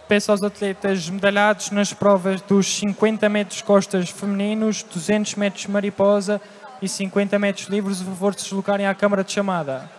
Peço aos atletas medalhados nas provas dos 50 metros costas femininos, 200 metros mariposa e 50 metros livres, o favor de se deslocarem à câmara de chamada.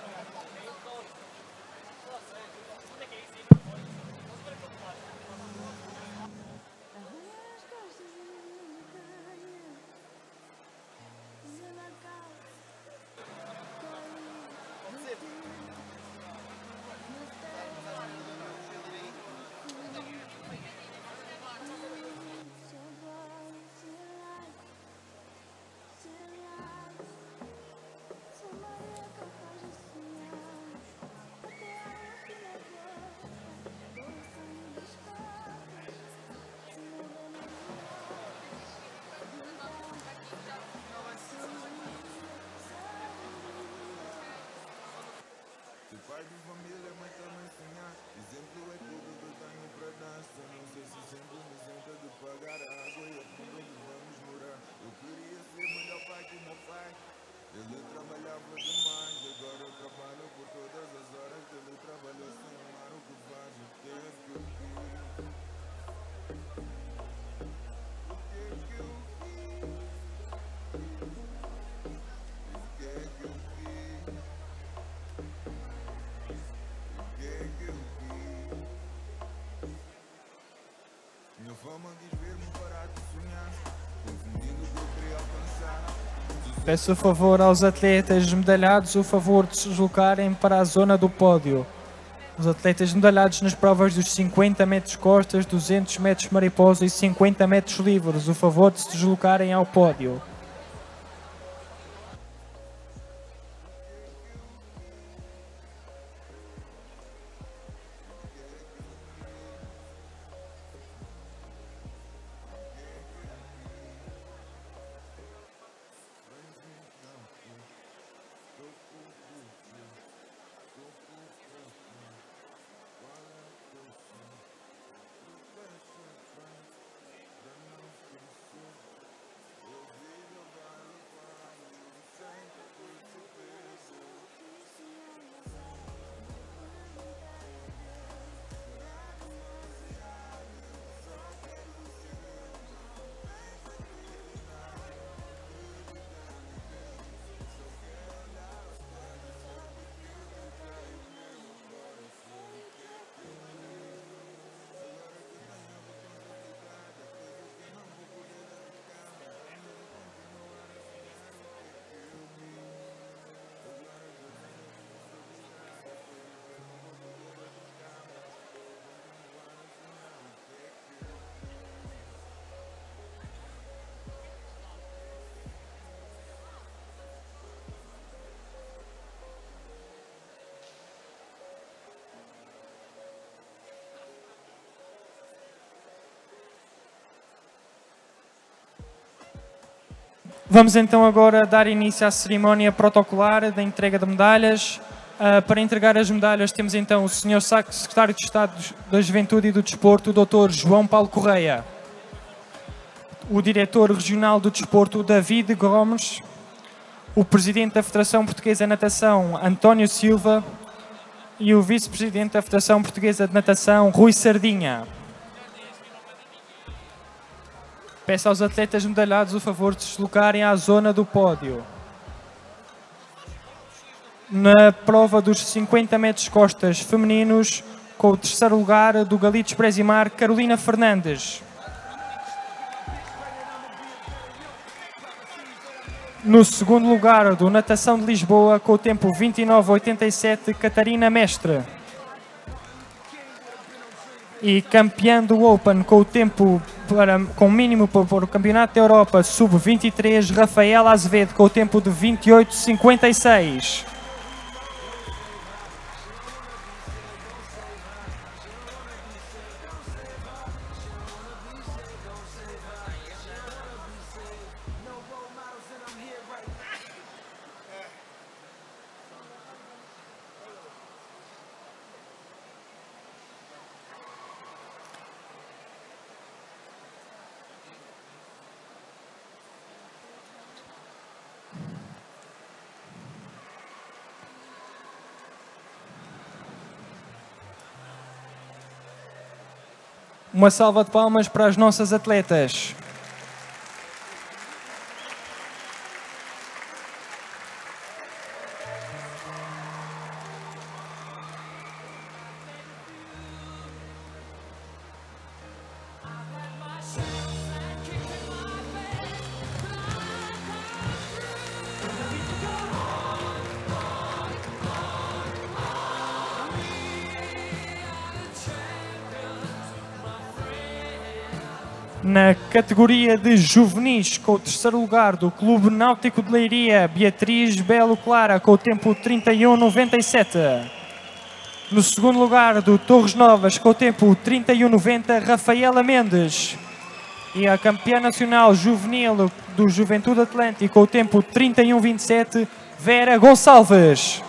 Pai de família, mas também sonhar. Exemplo é tudo que eu tenho pra dar. Só não sei se sempre me isenta de pagar a água e a fundo onde vamos morar. Eu queria ser melhor pai que o meu pai. Ele trabalhava demais, agora eu trabalho por todas as horas que ele trabalhou sem amar o que faz. O que é que eu fiz? O que é que eu fiz? O que é que eu fiz? O que é que eu fiz? Minha fama quis ver-me parar de sonhar, confundindo o que eu queria alcançar. Peço o favor aos atletas medalhados o favor de se deslocarem para a zona do pódio. Os atletas medalhados nas provas dos 50 metros costas, 200 metros mariposa e 50 metros livres, o favor de se deslocarem ao pódio. Vamos então agora dar início à cerimónia protocolar da entrega de medalhas. Para entregar as medalhas temos então o Sr. Secretário de Estado da Juventude e do Desporto, o Dr. João Paulo Correia, o Diretor Regional do Desporto, David Gomes, o Presidente da Federação Portuguesa de Natação, António Silva, e o Vice-Presidente da Federação Portuguesa de Natação, Rui Sardinha. Peço aos atletas medalhados o favor de se deslocarem à zona do pódio. Na prova dos 50 metros costas femininos, com o terceiro lugar do Galitos Presimar, Carolina Fernandes. No segundo lugar do Natação de Lisboa, com o tempo 29,87, Catarina Mestre. E campeã do Open com o tempo com mínimo para o Campeonato da Europa Sub-23, Rafaela Azevedo, com o tempo de 28,56. Uma salva de palmas para as nossas atletas. Na categoria de juvenis, com o terceiro lugar do Clube Náutico de Leiria, Beatriz Belo Clara, com o tempo 31,97. No segundo lugar do Torres Novas, com o tempo 31,90, Rafaela Mendes. E a campeã nacional juvenil do Juventude Atlântico, com o tempo 31,27, Vera Gonçalves.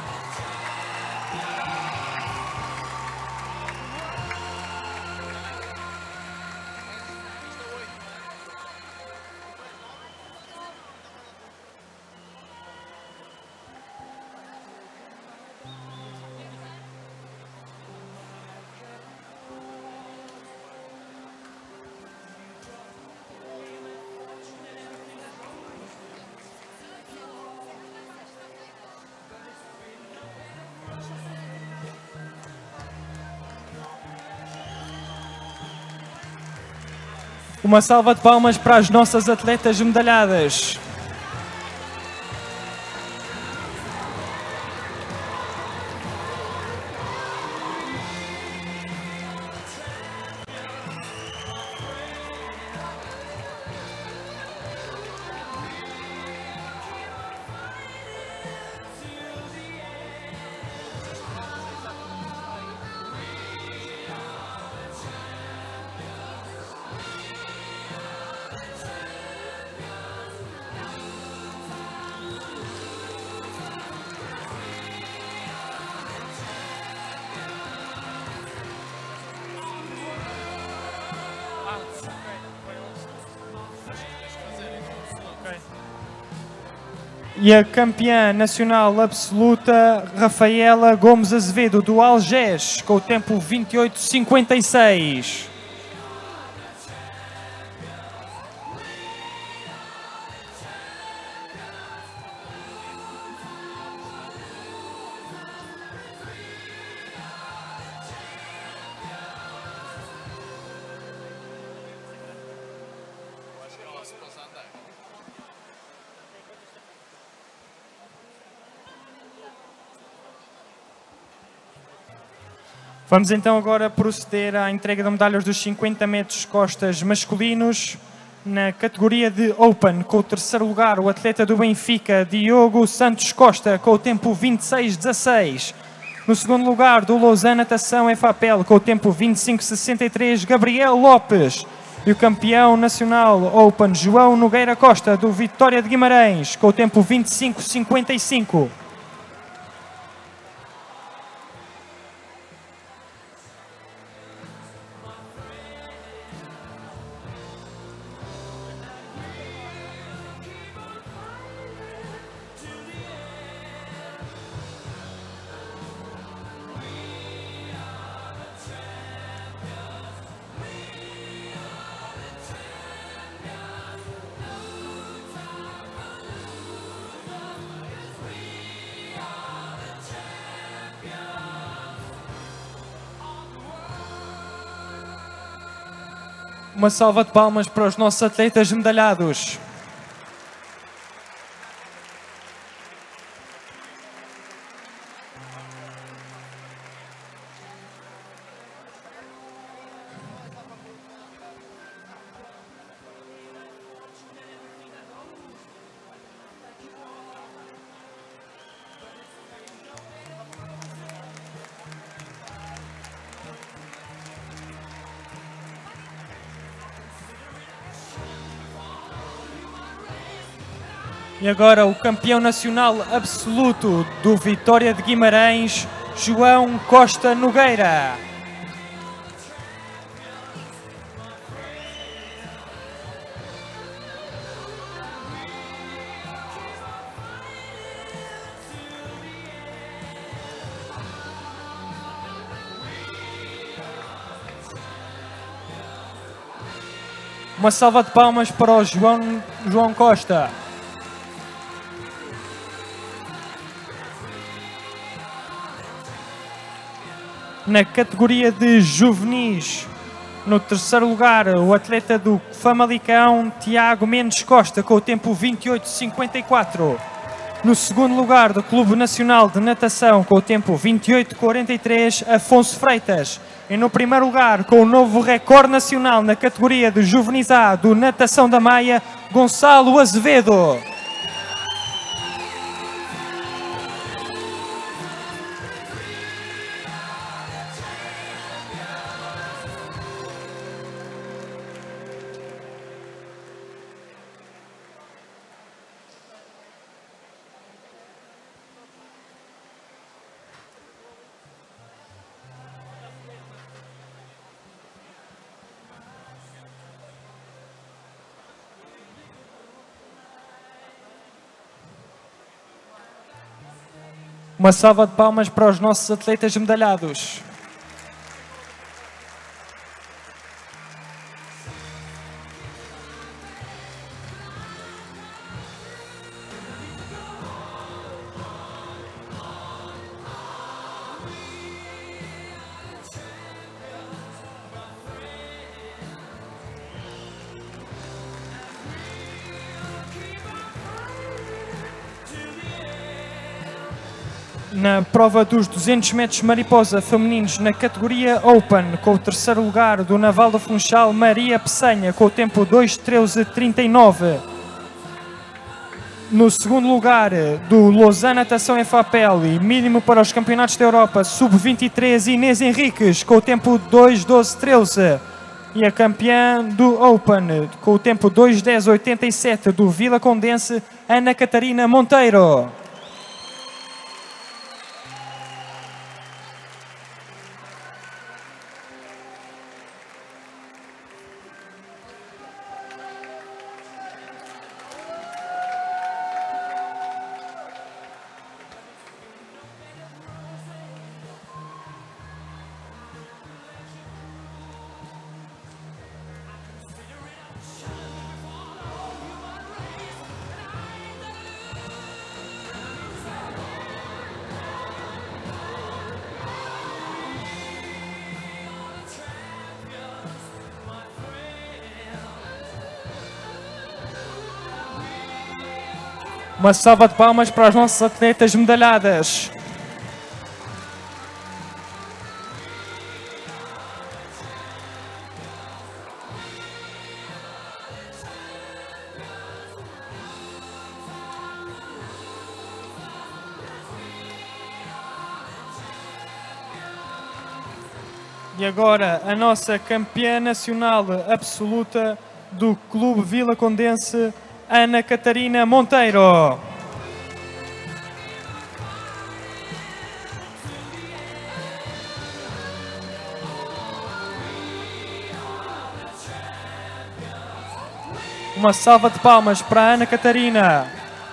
Uma salva de palmas para as nossas atletas medalhadas. E a campeã nacional absoluta, Rafaela Gomes Azevedo, do Algés, com o tempo 28,56. Vamos então agora proceder à entrega de medalhas dos 50 metros costas masculinos. Na categoria de Open, com o terceiro lugar, o atleta do Benfica, Diogo Santos Costa, com o tempo 26,16. No segundo lugar, do Lausanne Natação FAPEL, com o tempo 25,63, Gabriel Lopes. E o campeão nacional Open, João Nogueira Costa, do Vitória de Guimarães, com o tempo 25,55. Uma salva de palmas para os nossos atletas medalhados. E agora o campeão nacional absoluto do Vitória de Guimarães, João Costa Nogueira. Uma salva de palmas para o João Costa. Na categoria de juvenis, no terceiro lugar, o atleta do Famalicão, Tiago Mendes Costa, com o tempo 28,54. No segundo lugar, do Clube Nacional de Natação, com o tempo 28,43, Afonso Freitas. E no primeiro lugar, com o novo recorde nacional na categoria de juvenis A do Natação da Maia, Gonçalo Azevedo. Uma salva de palmas para os nossos atletas medalhados. Na prova dos 200 metros mariposa femininos na categoria Open, com o terceiro lugar do Naval do Funchal, Maria Peçanha, com o tempo 2,13,39. No segundo lugar, do Lausanne Natação FAPEL e mínimo para os campeonatos da Europa, Sub-23, Inês Henriques, com o tempo 2,12,13. E a campeã do Open, com o tempo 2,10,87 do Vila Condense, Ana Catarina Monteiro. Uma salva de palmas para as nossas atletas medalhadas. E agora a nossa campeã nacional absoluta do Clube Vila Condense, Ana Catarina Monteiro. Uma salva de palmas para a Ana Catarina.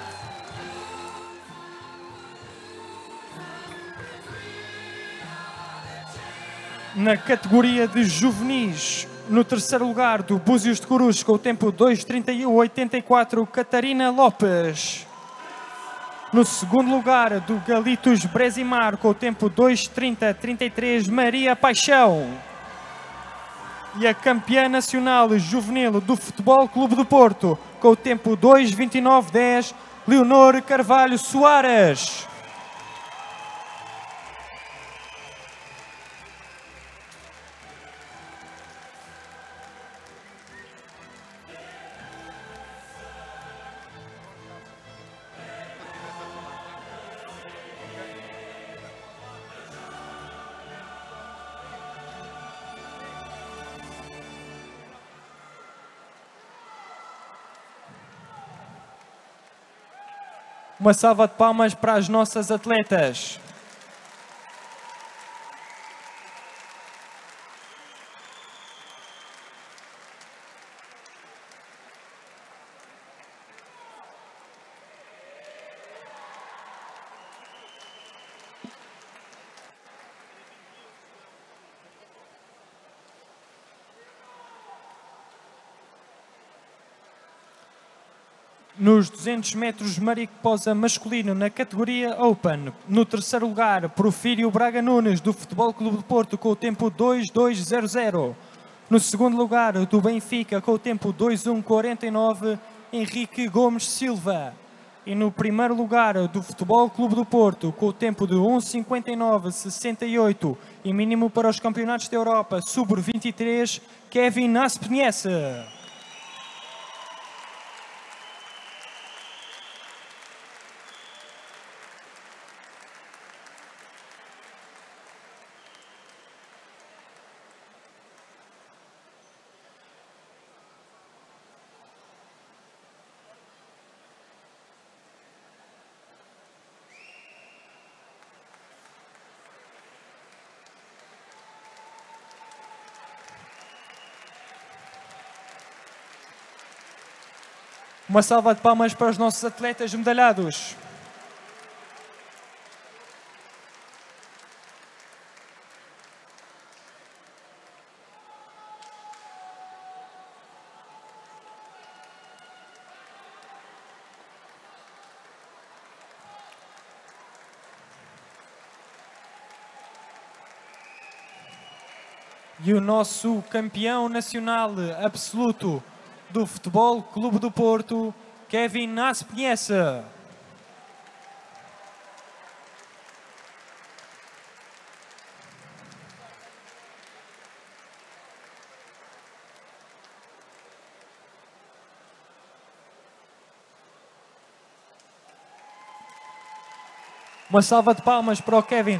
Na categoria de juvenis, no terceiro lugar do Búzios de Corus, com o tempo 2,31,84, Catarina Lopes. No segundo lugar do Galitos Bresimar, com o tempo 2,30,33, Maria Paixão. E a campeã nacional juvenil do Futebol Clube do Porto, com o tempo 2,29,10, Leonor Carvalho Soares. Uma salva de palmas para as nossas atletas. Nos 200 metros mariposa masculino na categoria Open, no terceiro lugar, Porfírio Braga Nunes, do Futebol Clube do Porto, com o tempo 2:2:00. No segundo lugar, do Benfica, com o tempo 2:1:49, Henrique Gomes Silva. E no primeiro lugar, do Futebol Clube do Porto, com o tempo de 1:59:68 e mínimo para os campeonatos da Europa, Sub-23, Kevin Aspeniece. Uma salva de palmas para os nossos atletas medalhados. E o nosso campeão nacional absoluto do Futebol Clube do Porto, Kevin Aspeniece. Uma salva de palmas para o Kevin.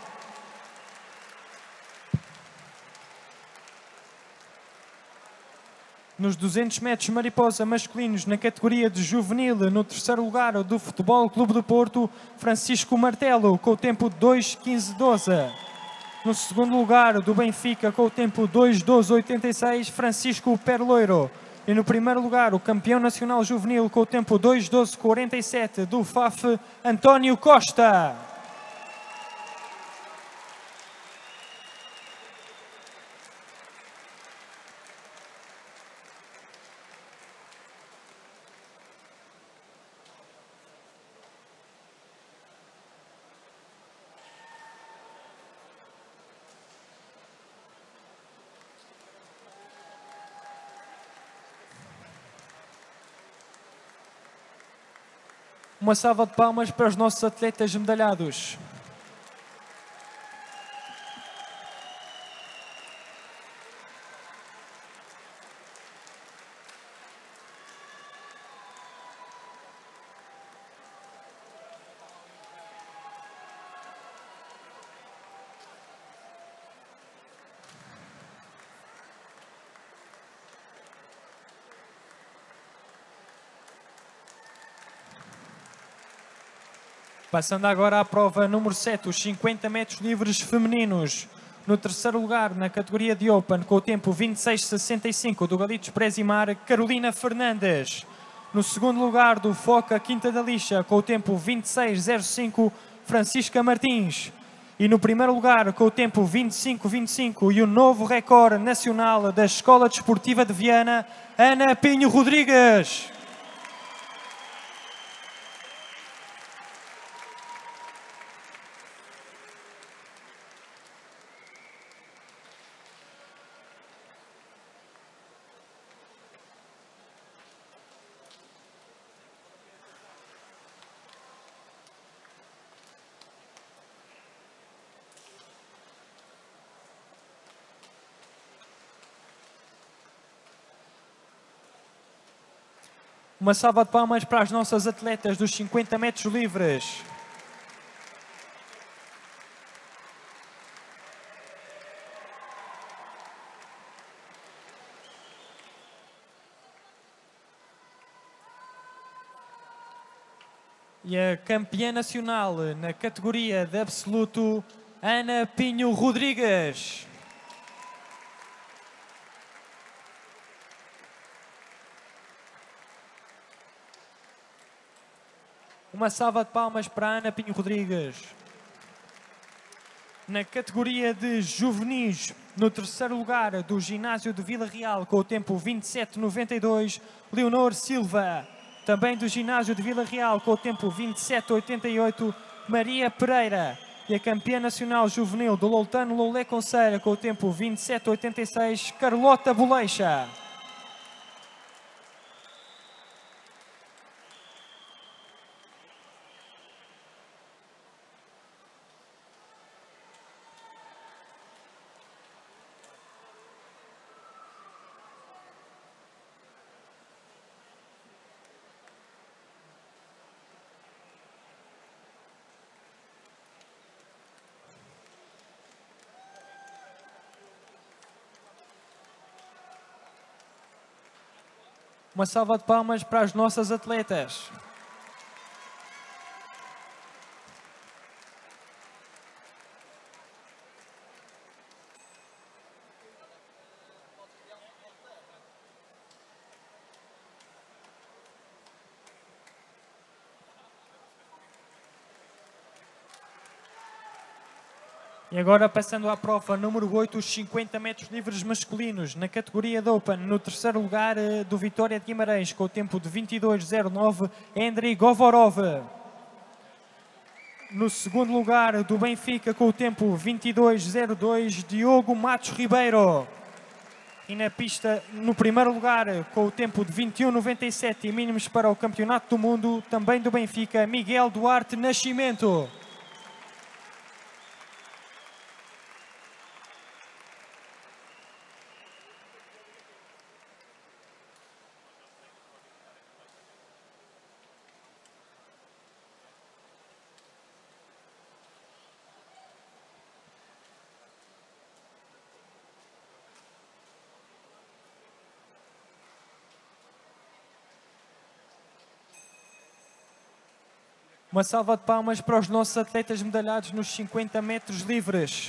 Nos 200 metros mariposa masculinos na categoria de juvenil, no terceiro lugar do Futebol Clube do Porto, Francisco Martelo, com o tempo 2:15:12. No segundo lugar do Benfica, com o tempo 2:12:86, Francisco Perloiro. E no primeiro lugar, o campeão nacional juvenil, com o tempo 2:12:47 do FAF, António Costa. Uma salva de palmas para os nossos atletas medalhados. Passando agora à prova número 7, os 50 metros livres femininos. No terceiro lugar, na categoria de Open, com o tempo 26:65 do Galitos Presimar, Carolina Fernandes. No segundo lugar, do Foca Quinta da Lixa, com o tempo 26:05, Francisca Martins. E no primeiro lugar, com o tempo 25:25 e o novo recorde nacional da Escola Desportiva de Viana, Ana Pinho Rodrigues. Uma salva de palmas para as nossas atletas dos 50 metros livres. E a campeã nacional na categoria de absoluto, Ana Pinho Rodrigues. Uma salva de palmas para Ana Pinho Rodrigues. Na categoria de juvenis, no terceiro lugar do ginásio de Vila Real, com o tempo 27:92, Leonor Silva. Também do ginásio de Vila Real, com o tempo 27,88, Maria Pereira. E a campeã nacional juvenil do Loutano Loulé Conceira, com o tempo 27,86, Carlota Boleixa. Uma salva de palmas para as nossas atletas. E agora passando à prova número 8, os 50 metros livres masculinos, na categoria de Open, no terceiro lugar do Vitória de Guimarães, com o tempo de 22,09, Andrei Govorov. No segundo lugar do Benfica, com o tempo 22,02, Diogo Matos Ribeiro. E na pista, no primeiro lugar, com o tempo de 21,97 e mínimos para o Campeonato do Mundo, também do Benfica, Miguel Duarte Nascimento. Uma salva de palmas para os nossos atletas medalhados nos 50 metros livres.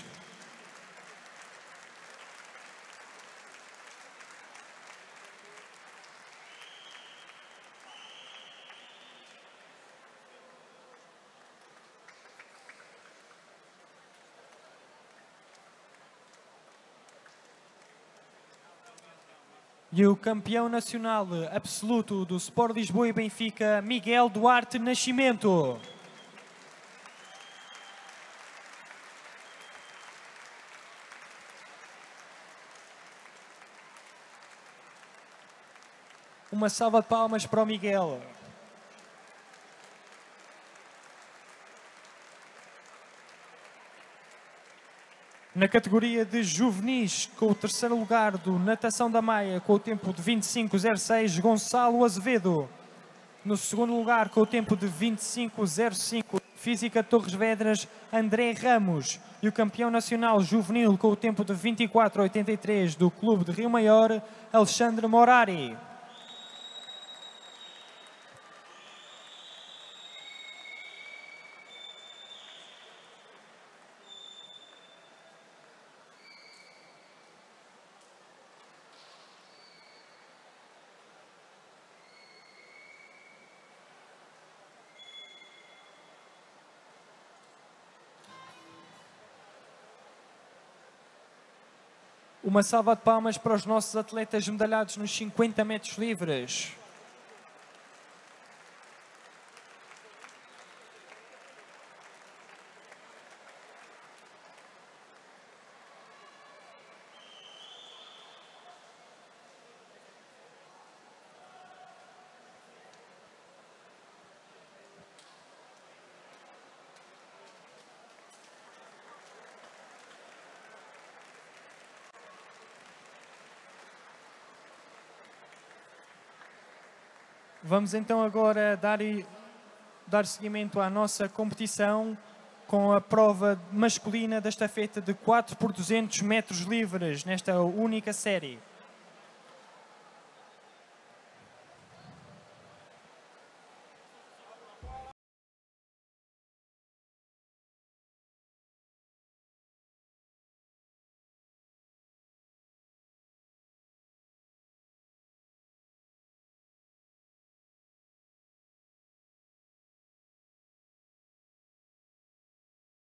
E o campeão nacional absoluto do Sport Lisboa e Benfica, Miguel Duarte Nascimento. Uma salva de palmas para o Miguel. Na categoria de juvenis, com o terceiro lugar do Natação da Maia, com o tempo de 25,06, Gonçalo Azevedo. No segundo lugar, com o tempo de 25,05, Física Torres Vedras, André Ramos. E o campeão nacional juvenil, com o tempo de 24,83, do Clube de Rio Maior, Alexandre Morari. Uma salva de palmas para os nossos atletas medalhados nos 50 metros livres. Vamos então agora dar seguimento à nossa competição com a prova masculina da estafeta de 4 por 200 metros livres nesta única série.